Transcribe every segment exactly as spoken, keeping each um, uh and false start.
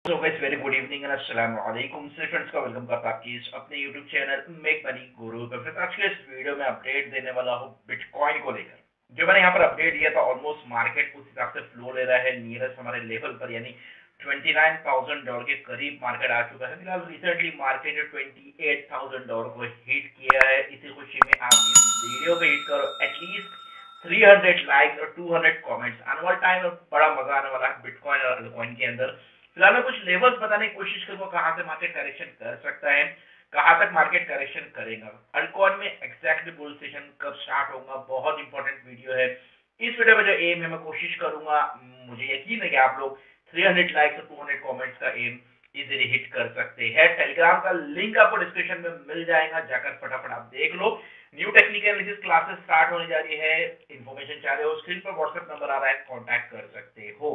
So guys very good evening and अस्सलाम वालेकुम से फ्रेंड्स का वेलकम करता आपकी इस अपने यूट्यूब चैनल मेक मनी गुरु पे। फ्रेंड्स आज के इस वीडियो में अपडेट देने वाला हूँ बिटकॉइन को लेकर। जो मैंने यहाँ पर अपडेट दिया था ऑलमोस्ट मार्केट उस हिसाब से फ्लो ले रहा है नियरेस्ट हमारे लेवल पर, यानी ट्वेंटी नाइन थाउजेंड डॉलर के करीब मार्केट आ चुका है। फिलहाल रिसेंटली मार्केट ने ट्वेंटी एट थाउजेंड डॉलर को हिट किया है। इसी खुशी में आप इस वीडियो पे हिट करो एटलीस्ट थ्री हंड्रेड लाइक्स और टू हंड्रेड कमेंट्स। आने वाले टाइम में बड़ा मजा आने वाला है बिटकॉइन और अल्टकॉइन के अंदर। फिलहाल मैं कुछ लेवल्स बताने की कोशिश करूंगा कहां से मार्केट करेक्शन कर सकता है, कहां तक मार्केट करेक्शन करेगा, अल्टकॉइन में एग्जैक्टली बुल सेशन कब स्टार्ट होगा। बहुत इंपॉर्टेंट वीडियो है। इस वीडियो में जो एम है मैं कोशिश करूंगा, मुझे यकीन है कि आप लोग थ्री हंड्रेड लाइक्स और टू हंड्रेड कमेंट्स का एम इजीली हिट कर सकते हैं। टेलीग्राम का लिंक आपको डिस्क्रिप्शन में मिल जाएगा, जाकर फटाफट आप देख लो। New technical analysis classes start होने जा रही है। इंफॉर्मेशन चाह रहे हो स्क्रीन पर व्हाट्सएप नंबर आ रहा है, कांटेक्ट कर सकते हो।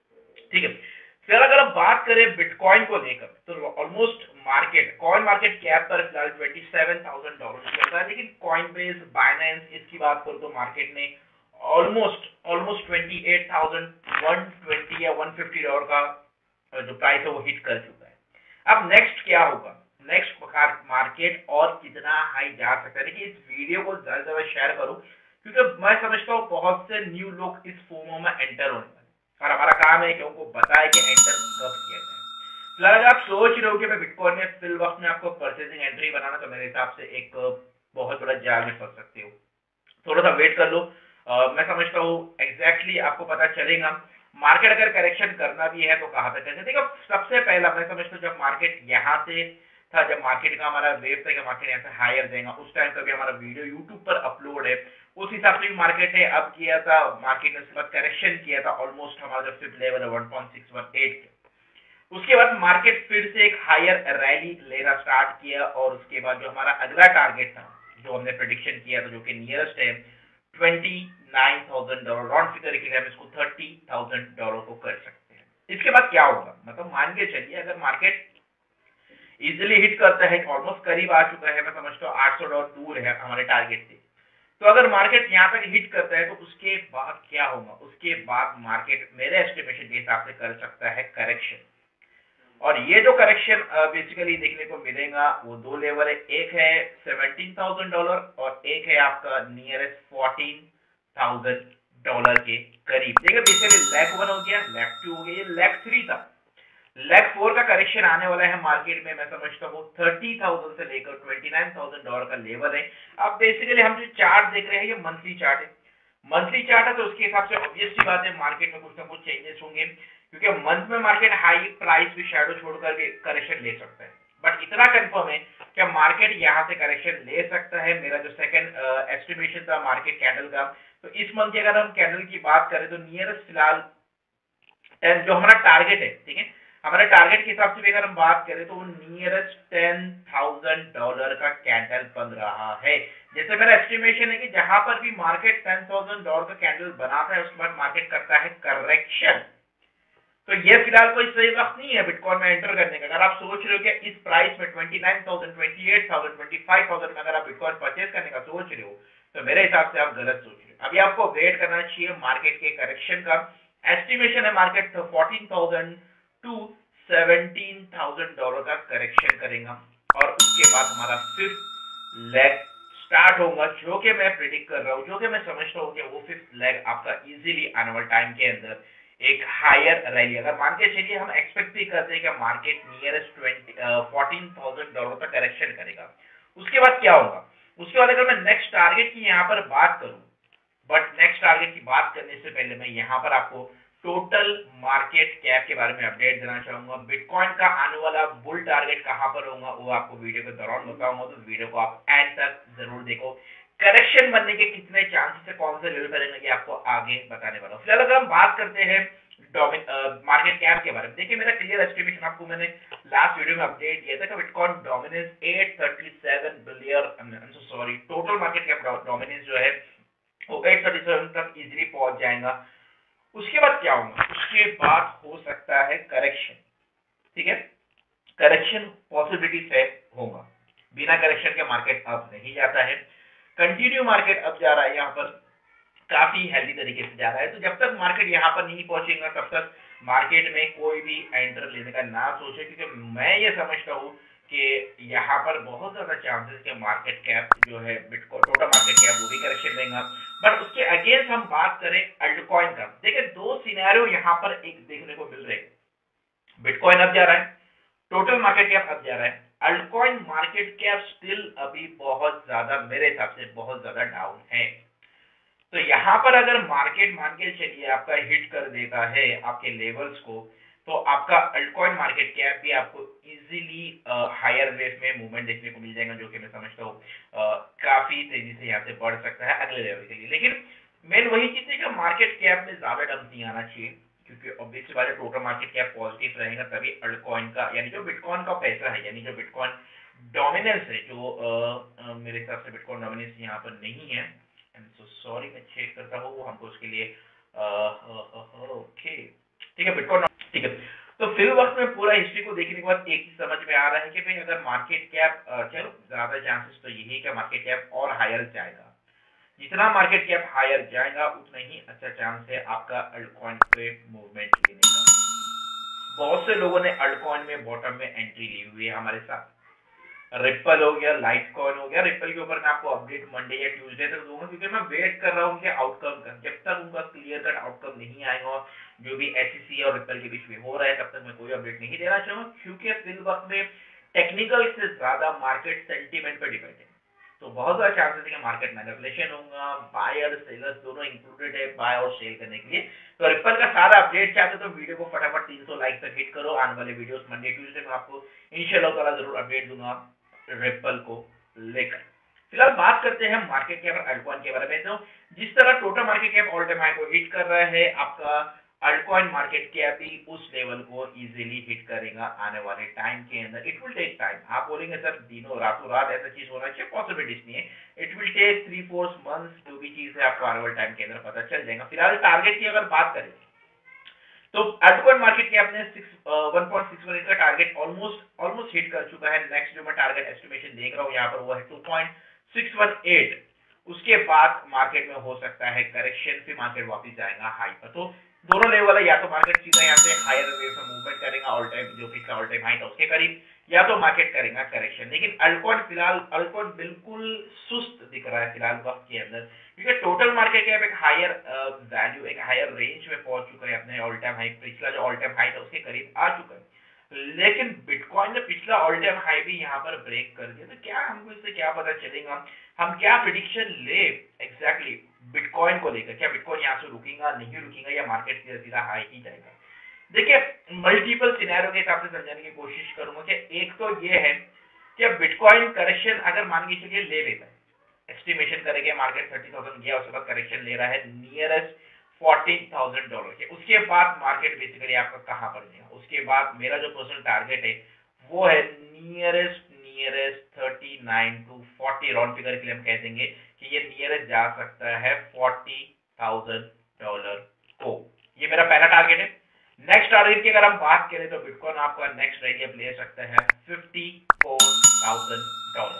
ठीक है, फिर अगर हम बात करें बिटकॉइन को लेकर तो almost market coin market cap पर फिलहाल ट्वेंटी सेवन थाउजेंड डॉलर चल रहा है। लेकिन कॉइन बेस बाइनेंस इसकी बात करूं तो मार्केट ने almost almost twenty eight thousand one twenty या वन फिफ्टी डॉलर का जो प्राइस है वो हिट कर चुका है। अब नेक्स्ट क्या होगा, नेक्स्ट मार्केट और कितना हाई जा सकता है। देखिए इस वीडियो को ज्यादा से ज्यादा शेयर करो क्योंकि मैं समझता हूँ बहुत से न्यू लोग इस फोमो में एंटर होने और हमारा काम है कि उनको बताए कि एंटर कब किया जाए। फिलहाल अगर आप सोच रहे हो कि मैं बिटकॉइन में फिल वक्त में आपको परचेजिंग एंट्री बनाना, तो मेरे हिसाब से एक बहुत बड़ा जाल में फंस सकते हो। थोड़ा सा वेट कर लो। आ, मैं समझता हूँ एग्जैक्टली आपको पता चलेगा मार्केट अगर करेक्शन करना भी है तो कहां तक है। देखो सबसे पहला मैं समझता हूँ जब मार्केट यहाँ से था, जब मार्केट का हमारा वेव था कि मार्केट यहाँ से हायर जाएगा, उस टाइम का भी हमारा वीडियो यूट्यूब पर अपलोड है। उस हिसाब से भी मार्केट ने अब किया था, मार्केट ने उसके बाद करेक्शन किया था ऑलमोस्ट हमारा जो फिफ्थ लेवल है one point six one eight. उसके बाद मार्केट फिर से एक हायर रैली लेना स्टार्ट किया और उसके बाद जो हमारा अगला टारगेट था जो हमने प्रेडिक्शन किया था जो कि नियरेस्ट है twenty nine thousand dollar, round figure के लिए हम इसको थर्टी थाउजेंड डॉलर को कर सकते हैं। इसके बाद क्या होगा, मतलब मान के चलिए अगर मार्केट इजिली हिट करता है, ऑलमोस्ट करीब आ चुका है, मैं समझता हूँ आठ सौ डॉलर दूर है हमारे टारगेट से। तो अगर मार्केट यहाँ तक हिट करता है तो उसके बाद क्या होगा, उसके बाद मार्केट मेरे एस्टिमेशन के हिसाब से कर सकता है करेक्शन। और ये जो करेक्शन बेसिकली देखने को मिलेगा वो दो लेवल है, एक है सेवनटीन थाउजेंड डॉलर और एक है आपका नियरेस्ट फोर्टीन थाउजेंड डॉलर के करीब। देखिए बेसिकली लैक वन हो गया, लैक टू हो गया, ये लैक थ्री था। लैक फोर का करेक्शन आने वाला है मार्केट में, मैं समझता हूँ थर्टी थाउजेंड से लेकर ट्वेंटी नाइन थाउजेंड डॉलर का लेवल है। अब बेसिकली हम जो चार्ट देख रहे हैं ये मंथली चार्ट है, मंथली चार्ट है तो उसके हिसाब से ऑब्वियसली बात है मार्केट में कुछ ना कुछ चेंजेस होंगे क्योंकि मंथ में मार्केट हाई प्राइस भी शैडो छोड़कर भी करेक्शन ले सकता है। बट इतना कंफर्म है कि मार्केट यहाँ से करेक्शन ले सकता है। मेरा जो सेकंड एस्टिमेशन था मार्केट कैंडल का, तो इस मंथ की अगर हम कैंडल की बात करें तो नियरेस्ट फिलहाल टेन जो हमारा टारगेट है, ठीक है, हमारे टारगेट के हिसाब से भी अगर हम बात करें तो वो नियरेस्ट टेन थाउजेंड डॉलर का कैंडल बन रहा है। जैसे मेरा एस्टिमेशन है कि जहां पर भी मार्केट टेन थाउजेंड डॉलर का कैंडल बनाता है उसके बाद मार्केट करता है करेक्शन। तो ये फिलहाल कोई सही वक्त नहीं है बिटकॉइन में एंटर करने का। अगर आप सोच रहे हो कि इस प्राइस में twenty nine thousand, twenty eight thousand, twenty five thousand में अगर आप बिटकॉइन परचेज करने का सोच रहे हो तो मेरे हिसाब से आप गलत सोच रहे हो। अभी आपको वेट करना चाहिए मार्केट के करेक्शन का। एस्टिमेशन है market fourteen thousand to seventeen thousand dollar का करेक्शन करेगा और उसके बाद हमारा फिफ्थ लेग स्टार्ट होगा जो कि मैं प्रिडिक्ट कर रहा हूँ, जो कि मैं समझता हूँ कि वो फिफ्थ लेग आपका इजीली आने वाले टाइम के अंदर एक हायर रैली, अगर मान के चलिए हम एक्सपेक्ट भी करते हैं कि market nearest twenty fourteen thousand dollar का करेक्शन करेगा। उसके बाद क्या होगा, उसके बाद अगर मैं नेक्स्ट टारगेट की यहाँ पर बात करूं, बट नेक्स्ट टारगेट की बात करने से पहले मैं यहाँ पर आपको टोटल मार्केट कैप के बारे में अपडेट देना चाहूंगा। बिटकॉइन का आने वाला बुल टारगेट कहां पर होगा वो आपको वीडियो के दौरान बताऊंगा, तो वीडियो को आप एंड तक जरूर देखो। करेक्शन बनने के कितने चांसेस है, कौन से लेवल पर रहेंगे, ये आपको आगे बताने वाला हूं। फिलहाल अगर हम बात करते हैं मार्केट कैप के बारे में, देखिए मेरा क्लियर एस्टिमेशन आपको मैंने लास्ट वीडियो में अपडेट दिया था कि bitcoin dominance eight thirty seven billion sorry total market cap dominance जो है वो एट थर्टी सेवन तक इजीली पहुंच जाएगा। उसके बाद क्या होगा, उसके बाद हो सकता है करेक्शन, ठीक है, करेक्शन पॉसिबिलिटी से होगा। बिना करेक्शन के मार्केट अप नहीं जाता है, कंटिन्यू मार्केट अप जा रहा है, यहाँ पर काफी हेल्दी तरीके से जा रहा है। तो जब तक मार्केट यहाँ पर नहीं पहुंचेगा तब तक मार्केट में कोई भी एंटर लेने का ना सोचे, क्योंकि मैं ये समझता हूँ कि यहाँ पर बहुत ज्यादा चांसेस के मार्केट कैप जो है बिटकॉइन टोटल मार्केट कैप वो भी करेक्शन देगा। बट उसके अगेंस्ट हम बात करें अल्टकॉइन का, देखिए दो सिनेरियो यहाँ पर एक देखने को मिल रहे हैं। बिटकॉइन अब जा रहा है, टोटल मार्केट कैप अब जा रहा है, अल्टकॉइन मार्केट कैप स्टिल अभी बहुत ज्यादा मेरे हिसाब से बहुत ज्यादा डाउन है। तो यहाँ पर अगर मार्केट मान के चलिए आपका हिट कर देता है आपके लेवल्स को, तो आपका अल्टकॉइन मार्केट कैप भी आपको इजीली हायर रेट में मूवमेंट देखने को मिल जाएगा, जो कि मैं समझता हूँ काफी तेजी से यहाँ से बढ़ सकता है अगले लेवल के लिए। लेकिन मेन वही चीज है कि मार्केट कैप में ज्यादा डंप नहीं आना चाहिए, क्योंकि ऑब्वियसली बात है टोटल मार्केट कैप पॉजिटिव रहेगा तभी अल्टकॉइन का यानी जो बिटकॉइन का पैसा है, यानी जो बिटकॉइन डोमिनेंस है, जो आ, आ, मेरे हिसाब से बिटकॉइन डोमिनेंस यहाँ पर नहीं है। आई एम सो सॉरी, मैं चेक करता हूँ वो हमको उसके लिए ओके ठीक है बिटकॉइन ठीक है। तो फिल वक्त में पूरा हिस्ट्री को देखने के बाद एक चीज समझ में आ रहा है कि भाई अगर मार्केट कैप चलो ज्यादा चांसेस तो यही कि मार्केट कैप और हायर जाएगा, जितना मार्केट कैप हायर जाएगा उतना ही अच्छा चांस है आपका अल्टकॉइन पे मूवमेंट लेने का। बहुत से लोगों ने अल्टकॉइन में बॉटम में एंट्री ली हुई है हमारे साथ, रिपल हो गया, लाइट कॉइन हो गया। रिपल के ऊपर मैं आपको अपडेट मंडे या ट्यूसडे तक दूंगा, क्योंकि मैं वेट कर रहा हूँ उनके आउटकम का। जब तक उनका क्लियर कट आउटकम नहीं आएगा जो भी एसईसी और रिपल के बीच में हो रहा है, तब तक मैं कोई अपडेट नहीं देना चाहूंगा, क्योंकि फिल वक्त में टेक्निकल से ज्यादा मार्केट सेंटीमेंट पर डिपेंड है। तो बहुत ज्यादा चांसेस है कि मार्केट मैनिपुलेशन होगा, बायर सेलर्स दोनों इंक्लूडेड है बाय और सेल करने के लिए। तो रिपल का सारा अपडेट चाहते तो वीडियो को फटाफट तीन सौ लाइक तक हिट करो। आने वाले वीडियोस मंडे ट्यूसडे में आपको इंशाल्लाह ताला जरूर अपडेट दूंगा रिपल को लेकर। फिलहाल बात करते हैं मार्केट कैप और अल्टकॉइन के बारे में। तो जिस तरह total market cap all time high को हिट कर रहा है, आपका अल्टकॉइन मार्केट कैप भी उस लेवल को इजीली हिट करेगा आने वाले टाइम के अंदर। It will take time. आप बोलेंगे सर दिनों रातों रात ऐसा चीज होना चाहिए, पॉसिबिलिटीज नहीं है। It will take three four months, जो भी चीज है आपको आने वाले टाइम के अंदर पता चल जाएगा। फिलहाल टारगेट की अगर बात करें तो अल्टकॉइन मार्केट कैप ने वन पॉइंट सिक्स वन का टारगेट ऑलमोस्ट ऑलमोस्ट हिट कर चुका है। नेक्स्ट जो मैं टारगेट एस्टिमेशन देख रहा हूं यहाँ पर वो है two point six one eight. उसके बाद मार्केट में हो सकता है करेक्शन, फिर मार्केट वापस जाएगा हाई पर। तो दोनों लेवल है, या तो मार्केट सीधा यहाँ से हायर वेव में मूवमेंट करेगा ऑल टाइम जो पिछला ऑल टाइम हाई था उसके करीब, या तो मार्केट करेगा करेक्शन। लेकिन अल्टकॉइन फिलहाल अल्टकॉइन बिल्कुल सुस्त दिख रहा है फिलहाल वक्त के अंदर, क्योंकि टोटल मार्केट कैप एक हायर वैल्यू एक हायर रेंज में पहुंच चुका है, अपने ऑल टाइम हाई पिछला जो ऑल टाइम हाई था उसके करीब आ चुका है। लेकिन बिटकॉइन ने पिछला ऑल टाइम हाई भी यहाँ पर ब्रेक कर दिया। तो क्या हमको इससे क्या पता चलेगा, हम क्या प्रिडिक्शन ले एग्जैक्टली बिटकॉइन को लेकर? क्या बिटकॉइन यहाँ से रुकेगा, नहीं रुकेगा, या मार्केट सीधा सीधा हाई ही जाएगा? देखिए मल्टीपल सिनेरियो के हिसाब से समझाने की कोशिश करूंगा कि एक तो ये है कि बिटकॉइन करेक्शन अगर मान के चलिए ले लेता है, एस्टिमेशन करेंगे मार्केट थर्टी थाउजेंड गया, उसके बाद करेक्शन ले रहा है नियरेस्ट फोर्टीन थाउजेंड डॉलर के, उसके बाद मार्केट बेसिकली आपका कहां पर जाएगा? उसके बाद मेरा जो पर्सनल टारगेट है वो है nearest nearest thirty nine to forty, round figure के लिए हम कह देंगे कि ये नियरेस्ट जा सकता है फोर्टी थाउजेंड डॉलर को। ये मेरा पहला टारगेट है। नेक्स्ट टारगेट की अगर हम बात करें तो बिटकॉइन आपका नेक्स्ट रेडियप ले सकता है फिफ्टी फोर थाउजेंड डॉलर।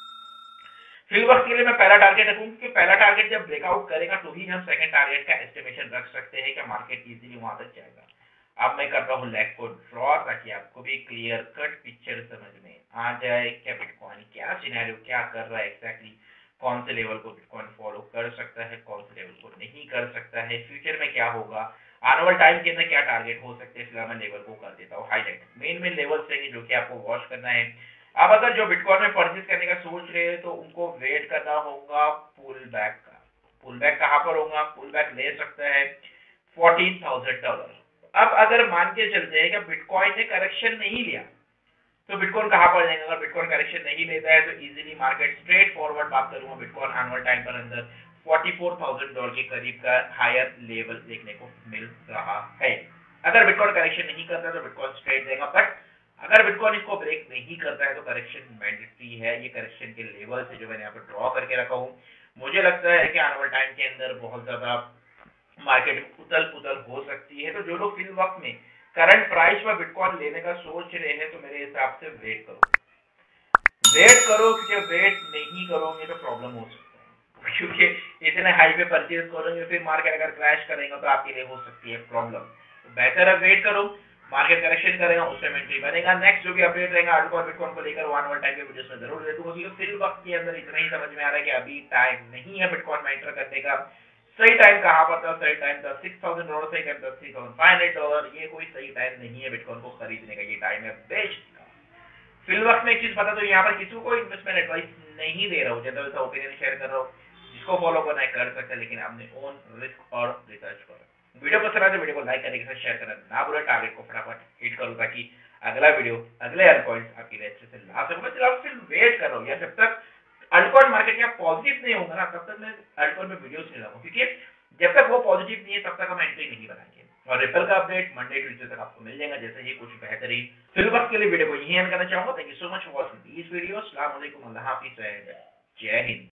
फिल वक्त के लिए मैं पहला टारगेट रखूंगा, क्योंकि पहला टारगेट जब ब्रेकआउट करेगा तो ही हम सेकंड टारगेट का एस्टिमेशन रख सकते हैं कि मार्केट इजीली वहां तक जाएगा। अब मैं करता हूं लेग को ड्रॉ, ताकि आपको भी क्लियर कट पिक्चर समझ में आ जाए क्या बिटकॉइन क्या सिनेरियो क्या कर रहा है एग्जैक्टली, कौन से लेवल को बिटकॉइन फॉलो कर सकता है, कौन से लेवल को नहीं कर सकता है, फ्यूचर में क्या होगा, आने वाले टाइम के अंदर क्या टारगेट हो सकते हैं। फिलहाल मैं लेवल को कर देता हूँ हाईलाइट। मेन मेन लेवल्स रहेंगे जो कि आपको वॉच करना है। अब अगर जो बिटकॉइन में परचेज करने का सोच रहे हैं तो उनको वेट करना होगा पुल बैक का। पुल बैक कहां पर होगा? पुल बैक ले सकता है फोर्टीन थाउजेंड डॉलर। अब अगर मान के चलते हैं कि बिटकॉइन ने करेक्शन नहीं लिया तो बिटकॉइन कहां पर जाएगा? अगर बिटकॉइन करेक्शन नहीं लेता है तो इजीली मार्केट स्ट्रेट फॉरवर्ड बात करूंगा बिटकॉइन आने वाले टाइम पर अंदर फोर्टी फोर थाउजेंड डॉलर के करीब का हायर लेवल देखने को मिल रहा है। अगर बिटकॉइन करेक्शन नहीं करता तो बिटकॉइन स्ट्रेट देगा, बट अगर बिटकॉइन इसको ब्रेक नहीं करता है तो करेक्शन मैंडेटरी है। ये करेक्शन के लेवल से जो मैंने यहाँ पर ड्रॉ करके रखा हूँ, मुझे लगता है कि आने वाले टाइम के अंदर बहुत ज्यादा मार्केट उथल पुथल हो सकती है। तो जो लोग फिल वक्त में करंट प्राइस पर बिटकॉइन लेने का सोच रहे हैं तो मेरे हिसाब से वेट करो वेट करो क्योंकि वेट नहीं करोगे तो प्रॉब्लम हो सकता है, क्योंकि इतने हाई पे परचेज करोगे फिर मार्केट अगर क्रैश करेगा तो आपके लिए हो सकती है प्रॉब्लम। बेहतर है वेट करो, मार्केट करेक्शन करेगा, उस टाइम एंट्री बनेगा। नेक्स्ट जो भी अपडेट रहेगा अल्टकॉइन बिटकॉइन को लेकर वन वन टाइम के वीडियोस में जरूर दे दूंगा। फिल वक्त के अंदर इतना ही समझ में आ रहा है कि अभी टाइम नहीं है बिटकॉइन में एंटर करने का। सही टाइम कहां पर था? सही टाइम था सिक्स थाउजेंड डॉलर, सही टाइम था three thousand five hundred dollar. ये कोई सही टाइम नहीं है बिटकॉइन को खरीदने का, ये टाइम है बेचने का। फिल वक्त में एक चीज बता दो, यहाँ पर किसी को इन्वेस्टमेंट एडवाइस नहीं दे रहा हूँ, जनरल सा ओपिनियन शेयर कर रहा हूँ। जिसको फॉलो करना है कर सकते हैं, लेकिन अपने ओन रिस्क और रिसर्च करो। वीडियो पसंद आए तो वीडियो को लाइक करने के साथ शेयर करना ना भूलें। टारगेट को फटाफट हिट करो ताकि अगला वीडियो अगले अल्टकॉइंस आपके लिए अच्छे से ला सकूं। मैं सिर्फ फिर वेट कर रहा हूँ यार, जब तक अल्टकॉइन मार्केट या पॉजिटिव नहीं होगा ना तब तक मैं अल्टकॉइन में वीडियोस नहीं लाऊंगा, क्योंकि जब तक वो पॉजिटिव नहीं है तब तक हम एंट्री नहीं बनाएंगे। और रिपल का अपडेट मंडे ट्यूजडे तक आपको मिल जाएगा, जैसे ही कुछ बेहतरीन। फिर वक्त के लिए वीडियो को यहीं एंड करना चाहूंगा। Thank you so much for watching this video. अस्सलाम वालेकुम, अल्लाह हाफिज एंड जय हिंद।